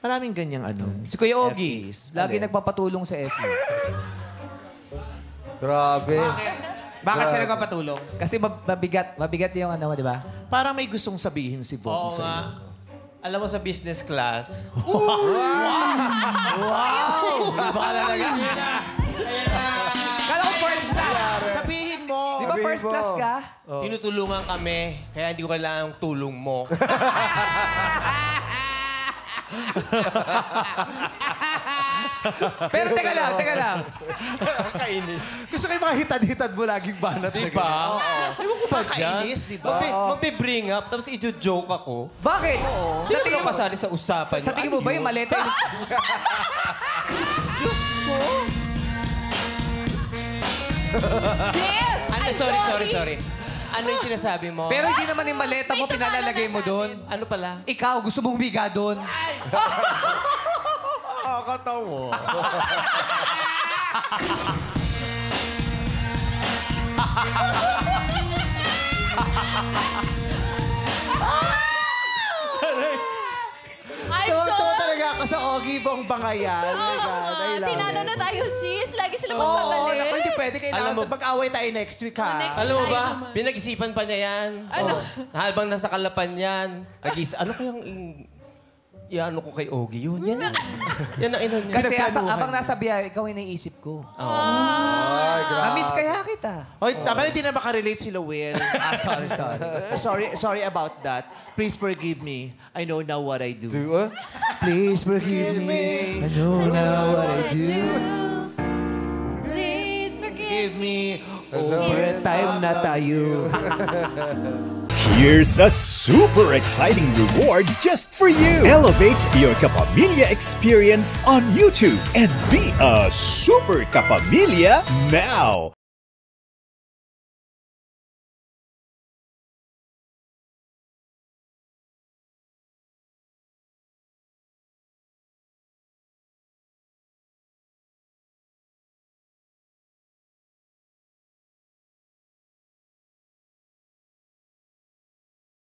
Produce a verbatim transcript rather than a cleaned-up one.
Maraming ganyang ano. Si Kuya Ogie, F As. lagi Alin? nagpapatulong sa F A. Grabe. Bakit siya nagpapatulong? Kasi mab- mabigat, mabigat yung ano mo, di ba? Parang may gustong sabihin si Bong Oo sa'yo. nga. Alam mo sa business class, Baka talaga. Kala ko first class. Sabihin mo! Di ba first class ka? tinutulungan kami, kaya hindi ko kailangan ng tulong mo. Pero teka lang, teka lang. Kainis. Gusto ko yung mga hitad-hitad mo laging banat. Di ba? Ewan ko ba dyan? Kainis, di ba? Magbe- Magbe-bring up, tapos i-joke ako. Bakit? Sa Sa tingin tingin mo mo, kasali sa usapan sa tingin mo ba yung maleta yung... Sis! Ano, I'm sorry, sorry, sorry. Ano yung sinasabi mo? Pero hindi naman yung maleta mo May pinalalagay mo doon. ano pala? Ikaw, gusto mong humiga doon. Nakakatawa. I'm so... Tuwa talaga ako sa Ogie Bong Bangayan. Oh my God, I love Tinalo it. na tayo, sis. Lagi sila Oo, magpagalit. naku, hindi pwede. Kailangan Alam mo- mag-away tayo next week, ha? Next- Alam mo Tayo ba, naman. pinag-isipan pa niya yan. Ano? Oh. Habang nasa kalapan yan. Nag-is- ano kayang... in- Iano ko kay Ogie yun. Yan, yan. yan ang ino niya. Kasi asa, habang nasa biyahe, ikaw yung naisip ko. Ay, grabe. Na-miss kaya kita. Hoy, tama hindi na makarelate si Lowell. Ah, sorry, sorry. Uh, sorry, sorry about that. Please forgive me. I know now what I do. Do, uh, Please forgive me. I know now what I do. Please forgive Give me overtime na tayo. Here's a super exciting reward just for you. Elevate your Kapamilya experience on YouTube and be a super Kapamilya now.